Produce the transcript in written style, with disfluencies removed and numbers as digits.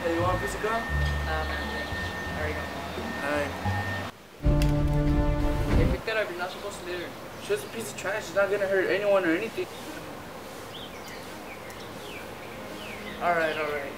Hey, you want a piece of gum? Nah, man, thanks. I already got Alright. one. Hey, pick that up. You're not supposed to litter. It's just a piece of trash. It's not gonna hurt anyone or anything. Alright.